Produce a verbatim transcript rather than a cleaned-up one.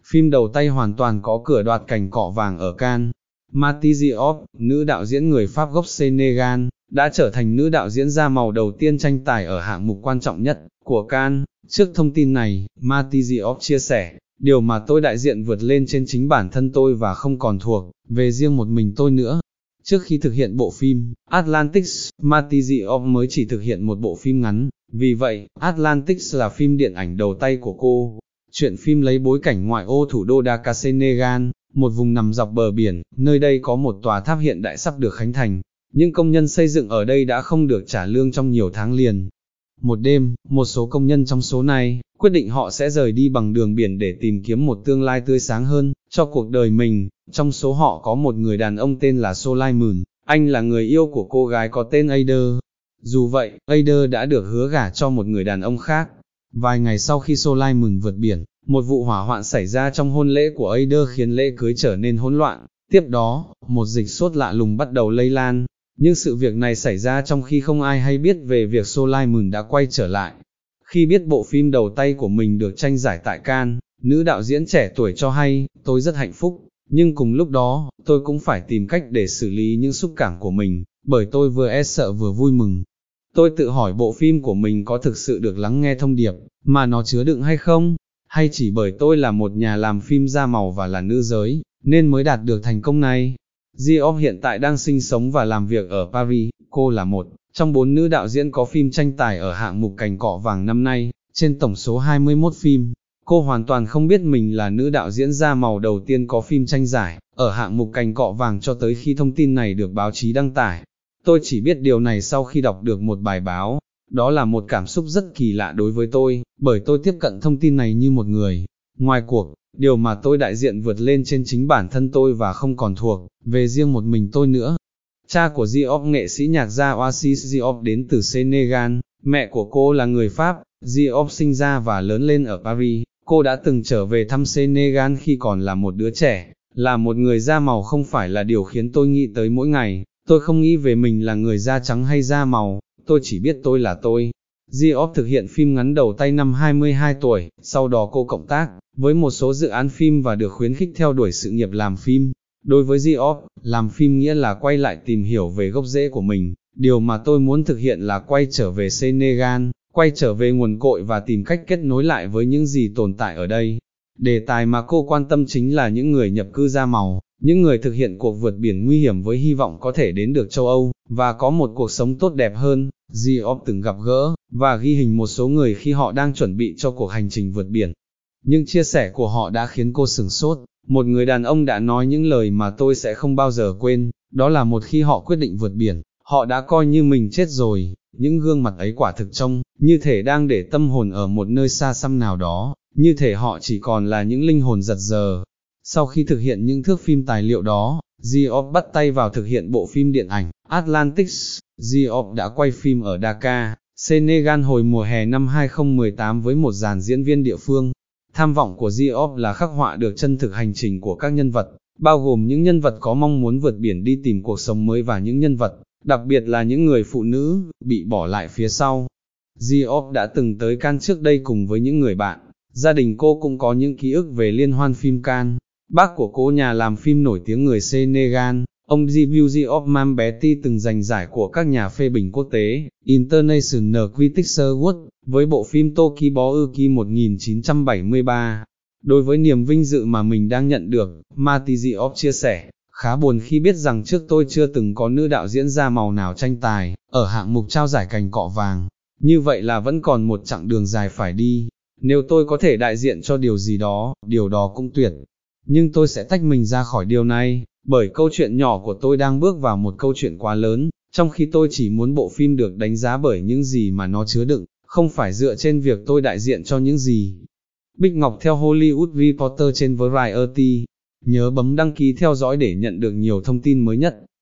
phim đầu tay hoàn toàn có cửa đoạt cành cọ vàng ở Cannes. Marty Diop, nữ đạo diễn người Pháp gốc Senegal, đã trở thành nữ đạo diễn da màu đầu tiên tranh tài ở hạng mục quan trọng nhất của Cannes. Trước thông tin này, Marty Diop chia sẻ, điều mà tôi đại diện vượt lên trên chính bản thân tôi và không còn thuộc về riêng một mình tôi nữa. Trước khi thực hiện bộ phim Atlantis, Marty Diop mới chỉ thực hiện một bộ phim ngắn, vì vậy, Atlantis là phim điện ảnh đầu tay của cô. Chuyện phim lấy bối cảnh ngoại ô thủ đô Dakar Senegal, một vùng nằm dọc bờ biển, nơi đây có một tòa tháp hiện đại sắp được khánh thành. Những công nhân xây dựng ở đây đã không được trả lương trong nhiều tháng liền. Một đêm, một số công nhân trong số này, quyết định họ sẽ rời đi bằng đường biển để tìm kiếm một tương lai tươi sáng hơn, cho cuộc đời mình. Trong số họ có một người đàn ông tên là Solomon, anh là người yêu của cô gái có tên Ada. Dù vậy, Ada đã được hứa gả cho một người đàn ông khác. Vài ngày sau khi Solomon vượt biển, một vụ hỏa hoạn xảy ra trong hôn lễ của Ada khiến lễ cưới trở nên hỗn loạn. Tiếp đó, một dịch sốt lạ lùng bắt đầu lây lan. Nhưng sự việc này xảy ra trong khi không ai hay biết về việc Solomon đã quay trở lại. Khi biết bộ phim đầu tay của mình được tranh giải tại Cannes, nữ đạo diễn trẻ tuổi cho hay, tôi rất hạnh phúc, nhưng cùng lúc đó, tôi cũng phải tìm cách để xử lý những xúc cảm của mình, bởi tôi vừa e sợ vừa vui mừng. Tôi tự hỏi bộ phim của mình có thực sự được lắng nghe thông điệp mà nó chứa đựng hay không, hay chỉ bởi tôi là một nhà làm phim da màu và là nữ giới, nên mới đạt được thành công này. Diop hiện tại đang sinh sống và làm việc ở Paris, cô là một trong bốn nữ đạo diễn có phim tranh tài ở hạng mục cành cọ vàng năm nay, trên tổng số hai mươi mốt phim. Cô hoàn toàn không biết mình là nữ đạo diễn da màu đầu tiên có phim tranh giải, ở hạng mục cành cọ vàng cho tới khi thông tin này được báo chí đăng tải. Tôi chỉ biết điều này sau khi đọc được một bài báo, đó là một cảm xúc rất kỳ lạ đối với tôi, bởi tôi tiếp cận thông tin này như một người ngoài cuộc. Điều mà tôi đại diện vượt lên trên chính bản thân tôi và không còn thuộc về riêng một mình tôi nữa. Cha của Diop, nghệ sĩ nhạc gia Oasis Diop đến từ Senegal, mẹ của cô là người Pháp. Diop sinh ra và lớn lên ở Paris, cô đã từng trở về thăm Senegal khi còn là một đứa trẻ. Là một người da màu không phải là điều khiến tôi nghĩ tới mỗi ngày, tôi không nghĩ về mình là người da trắng hay da màu, tôi chỉ biết tôi là tôi. Diop thực hiện phim ngắn đầu tay năm hai mươi hai tuổi, sau đó cô cộng tác với một số dự án phim và được khuyến khích theo đuổi sự nghiệp làm phim. Đối với Diop, làm phim nghĩa là quay lại tìm hiểu về gốc rễ của mình, điều mà tôi muốn thực hiện là quay trở về Senegal, quay trở về nguồn cội và tìm cách kết nối lại với những gì tồn tại ở đây. Đề tài mà cô quan tâm chính là những người nhập cư da màu, những người thực hiện cuộc vượt biển nguy hiểm với hy vọng có thể đến được châu Âu, và có một cuộc sống tốt đẹp hơn. Diop từng gặp gỡ, và ghi hình một số người khi họ đang chuẩn bị cho cuộc hành trình vượt biển. Những chia sẻ của họ đã khiến cô sửng sốt. Một người đàn ông đã nói những lời mà tôi sẽ không bao giờ quên, đó là một khi họ quyết định vượt biển, họ đã coi như mình chết rồi. Những gương mặt ấy quả thực trông như thể đang để tâm hồn ở một nơi xa xăm nào đó, như thể họ chỉ còn là những linh hồn giật giờ. Sau khi thực hiện những thước phim tài liệu đó, Diop bắt tay vào thực hiện bộ phim điện ảnh Atlantis. Diop đã quay phim ở Dakar, Senegal hồi mùa hè năm hai không một tám với một dàn diễn viên địa phương. Tham vọng của Diop là khắc họa được chân thực hành trình của các nhân vật, bao gồm những nhân vật có mong muốn vượt biển đi tìm cuộc sống mới và những nhân vật, đặc biệt là những người phụ nữ, bị bỏ lại phía sau. Diop đã từng tới Cannes trước đây cùng với những người bạn, gia đình cô cũng có những ký ức về liên hoan phim Cannes. Bác của cô, nhà làm phim nổi tiếng người Senegal, ông Djibril Diop Mambéty, từng giành giải của các nhà phê bình quốc tế, International Critics Award, với bộ phim Toki Bo Uki một nghìn chín trăm bảy mươi ba. Đối với niềm vinh dự mà mình đang nhận được, Marty Diop chia sẻ, khá buồn khi biết rằng trước tôi chưa từng có nữ đạo diễn da màu nào tranh tài ở hạng mục trao giải cành cọ vàng. Như vậy là vẫn còn một chặng đường dài phải đi. Nếu tôi có thể đại diện cho điều gì đó, điều đó cũng tuyệt. Nhưng tôi sẽ tách mình ra khỏi điều này, bởi câu chuyện nhỏ của tôi đang bước vào một câu chuyện quá lớn, trong khi tôi chỉ muốn bộ phim được đánh giá bởi những gì mà nó chứa đựng, không phải dựa trên việc tôi đại diện cho những gì. Bích Ngọc theo Hollywood Reporter trên Variety. Nhớ bấm đăng ký theo dõi để nhận được nhiều thông tin mới nhất.